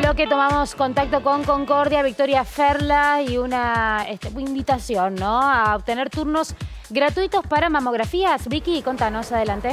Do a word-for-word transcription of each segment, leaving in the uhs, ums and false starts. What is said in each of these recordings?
bloque tomamos contacto con Concordia, Victoria Ferla y una este, invitación, ¿no?, a obtener turnos gratuitos para mamografías. Vicky, contanos, adelante.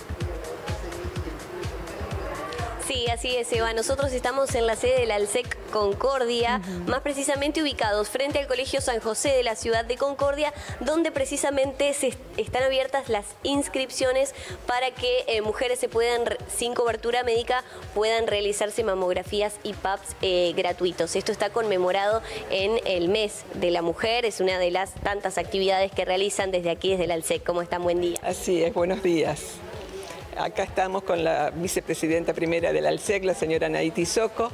Sí, así es, Eva. Nosotros estamos en la sede del ALSEC Concordia, uh-huh. más precisamente ubicados frente al Colegio San José de la ciudad de Concordia, donde precisamente se están abiertas las inscripciones para que eh, mujeres se puedan, sin cobertura médica, puedan realizarse mamografías y P A Ps eh, gratuitos. Esto está conmemorado en el mes de la mujer, es una de las tantas actividades que realizan desde aquí, desde el ALSEC. ¿Cómo están? Buen día. Así es, buenos días. Acá estamos con la vicepresidenta primera del ALSEC, la señora Naiti Soco,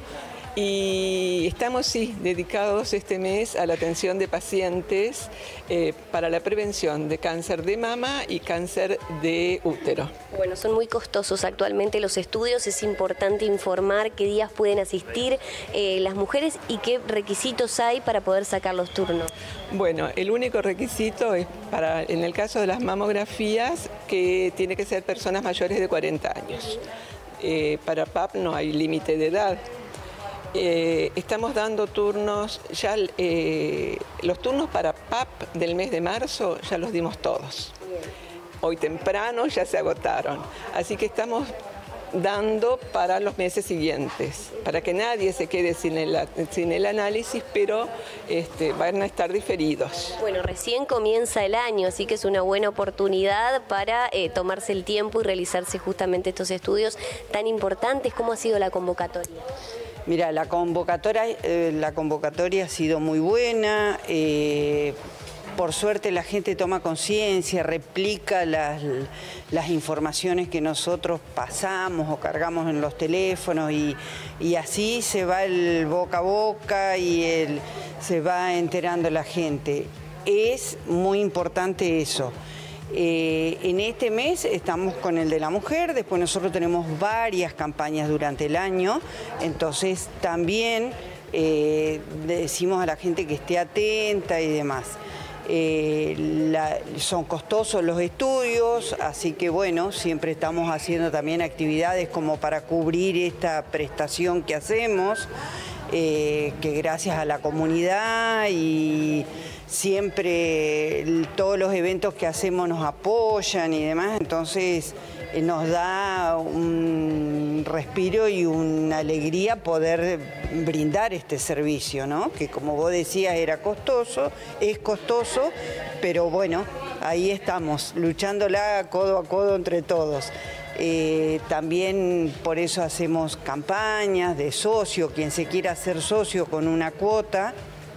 y estamos, sí, dedicados este mes a la atención de pacientes eh, para la prevención de cáncer de mama y cáncer de útero. Bueno, son muy costosos actualmente los estudios, es importante informar qué días pueden asistir eh, las mujeres y qué requisitos hay para poder sacar los turnos. Bueno, el único requisito es, para, en el caso de las mamografías, que tiene que ser personas mayores de cuarenta años. Eh, para P A P no hay límite de edad. Eh, estamos dando turnos, ya eh, los turnos para P A P del mes de marzo ya los dimos todos. Hoy temprano ya se agotaron, así que estamos dando para los meses siguientes, para que nadie se quede sin el, sin el análisis, pero este, van a estar diferidos. Bueno, recién comienza el año, así que es una buena oportunidad para eh, tomarse el tiempo y realizarse justamente estos estudios tan importantes. ¿Cómo ha sido la convocatoria? Mira, la convocatoria, eh, la convocatoria ha sido muy buena. Eh, por suerte la gente toma conciencia, replica las, las informaciones que nosotros pasamos o cargamos en los teléfonos y, y así se va el boca a boca y el, se va enterando la gente. Es muy importante eso. Eh, en este mes estamos con el de la mujer, después nosotros tenemos varias campañas durante el año, entonces también eh, decimos a la gente que esté atenta y demás. Eh, la, son costosos los estudios, así que bueno, siempre estamos haciendo también actividades como para cubrir esta prestación que hacemos, eh, que gracias a la comunidad y siempre todos los eventos que hacemos nos apoyan y demás, entonces eh, nos da un respiro y una alegría poder brindar este servicio, ¿no? Que como vos decías era costoso, es costoso, pero bueno, ahí estamos, luchándola codo a codo entre todos. Eh, también por eso hacemos campañas de socio, quien se quiera hacer socio con una cuota.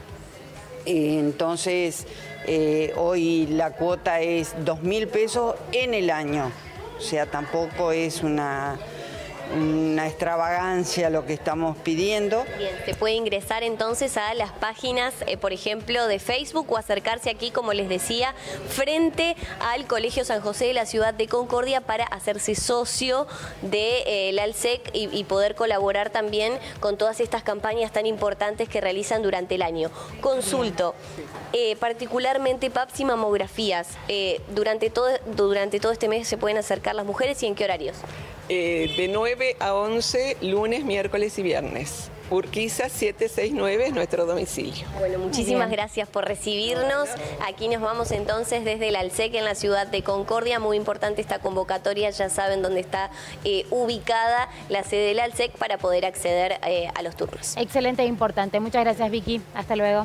Entonces, eh, hoy la cuota es dos mil pesos en el año, o sea, tampoco es una, una extravagancia lo que estamos pidiendo. Bien, se puede ingresar entonces a las páginas, eh, por ejemplo, de Facebook o acercarse aquí, como les decía, frente al Colegio San José de la ciudad de Concordia para hacerse socio del de, eh, ALSEC y, y poder colaborar también con todas estas campañas tan importantes que realizan durante el año. Consulto, eh, particularmente P A Ps y mamografías, eh, durante, todo, durante todo este mes se pueden acercar las mujeres, ¿y en qué horarios? Eh, de nueve a once, lunes, miércoles y viernes. Urquiza setecientos sesenta y nueve es nuestro domicilio. Bueno, muchísimas gracias por recibirnos. Aquí nos vamos entonces desde el ALSEC en la ciudad de Concordia. Muy importante esta convocatoria, ya saben dónde está eh, ubicada la sede del ALSEC para poder acceder eh, a los turnos. Excelente e importante. Muchas gracias, Vicky. Hasta luego.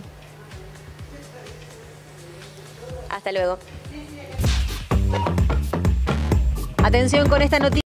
Hasta luego. Atención con esta noticia.